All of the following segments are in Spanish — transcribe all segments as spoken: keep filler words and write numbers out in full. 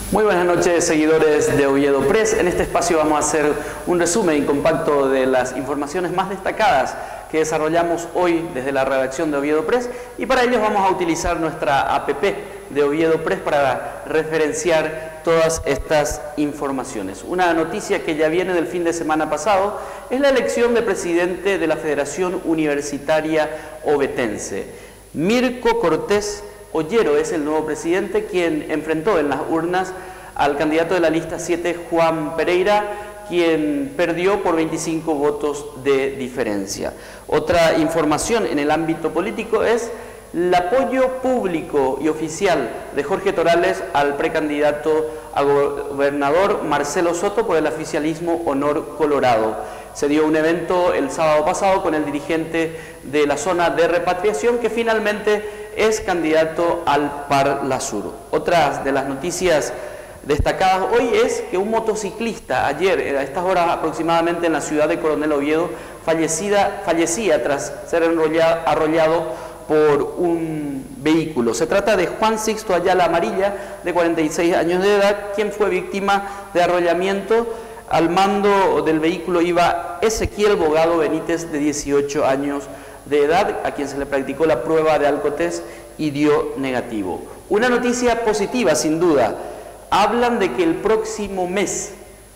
Muy buenas noches, seguidores de Oviedo Press. En este espacio vamos a hacer un resumen compacto de las informaciones más destacadas que desarrollamos hoy desde la redacción de Oviedo Press, y para ello vamos a utilizar nuestra app de Oviedo Press para referenciar todas estas informaciones. Una noticia que ya viene del fin de semana pasado es la elección de presidente de la Federación Universitaria Ovetense. Mirko Cortés Ollero es el nuevo presidente, quien enfrentó en las urnas al candidato de la lista siete, Juan Pereira, quien perdió por veinticinco votos de diferencia. Otra información en el ámbito político es el apoyo público y oficial de Jorge Torales al precandidato a gobernador Marcelo Soto por el oficialismo Honor Colorado. Se dio un evento el sábado pasado con el dirigente de la zona de repatriación, que finalmente es candidato al Parlasur. Otras de las noticias destacadas hoy es que un motociclista ayer, a estas horas aproximadamente en la ciudad de Coronel Oviedo, fallecida, fallecía tras ser enrollado, arrollado por un vehículo. Se trata de Juan Sixto Ayala Amarilla, de cuarenta y seis años de edad, quien fue víctima de arrollamiento. Al mando del vehículo iba Ezequiel Bogado Benítez, de dieciocho años de edad, a quien se le practicó la prueba de alcotest y dio negativo. Una noticia positiva, sin duda. Hablan de que el próximo mes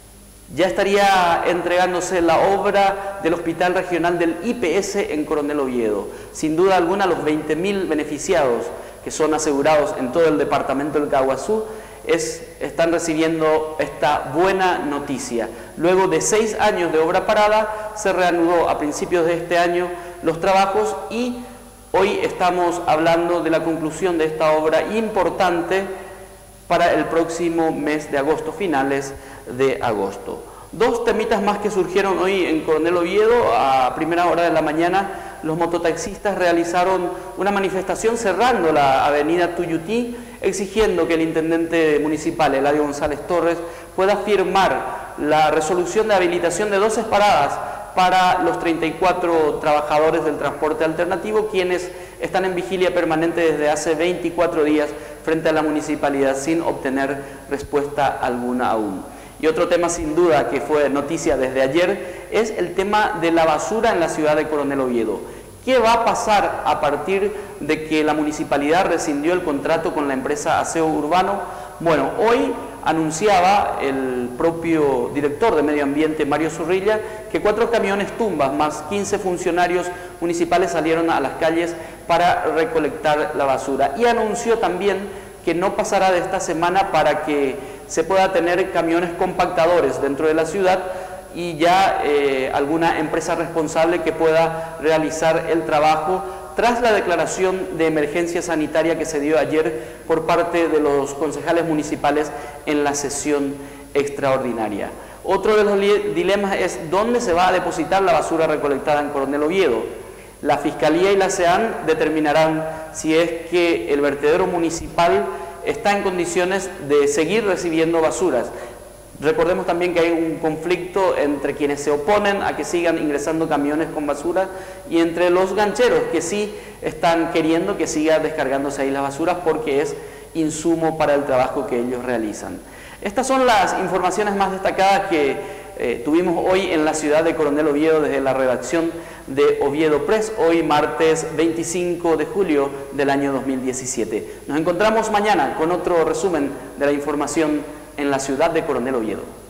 ya estaría entregándose la obra del Hospital Regional del I P S en Coronel Oviedo. Sin duda alguna, los veinte mil beneficiados que son asegurados en todo el departamento del Caguazú es, están recibiendo esta buena noticia. Luego de seis años de obra parada, se reanudó a principios de este año los trabajos y hoy estamos hablando de la conclusión de esta obra importante para el próximo mes de agosto, finales de agosto. Dos temitas más que surgieron hoy en Coronel Oviedo. A primera hora de la mañana, los mototaxistas realizaron una manifestación cerrando la avenida Tuyutí, exigiendo que el intendente municipal, Eladio González Torres, pueda firmar la resolución de habilitación de doce paradas para los treinta y cuatro trabajadores del transporte alternativo, quienes están en vigilia permanente desde hace veinticuatro días frente a la municipalidad sin obtener respuesta alguna aún. Y otro tema sin duda que fue noticia desde ayer es el tema de la basura en la ciudad de Coronel Oviedo. ¿Qué va a pasar a partir de que la municipalidad rescindió el contrato con la empresa Aseo Urbano? Bueno, hoy anunciaba el propio director de Medio Ambiente, Mario Zurrilla, que cuatro camiones tumbas más quince funcionarios municipales salieron a las calles para recolectar la basura. Y anunció también que no pasará de esta semana para que se pueda tener camiones compactadores dentro de la ciudad y ya eh, alguna empresa responsable que pueda realizar el trabajo tras la declaración de emergencia sanitaria que se dio ayer por parte de los concejales municipales en la sesión extraordinaria. Otro de los dilemas es dónde se va a depositar la basura recolectada en Coronel Oviedo. La Fiscalía y la SEAN determinarán si es que el vertedero municipal está en condiciones de seguir recibiendo basuras. Recordemos también que hay un conflicto entre quienes se oponen a que sigan ingresando camiones con basura y entre los gancheros que sí están queriendo que siga descargándose ahí las basuras porque es insumo para el trabajo que ellos realizan. Estas son las informaciones más destacadas que eh, tuvimos hoy en la ciudad de Coronel Oviedo desde la redacción de Oviedo Press, hoy martes veinticinco de julio del año dos mil diecisiete. Nos encontramos mañana con otro resumen de la información en la ciudad de Coronel Oviedo.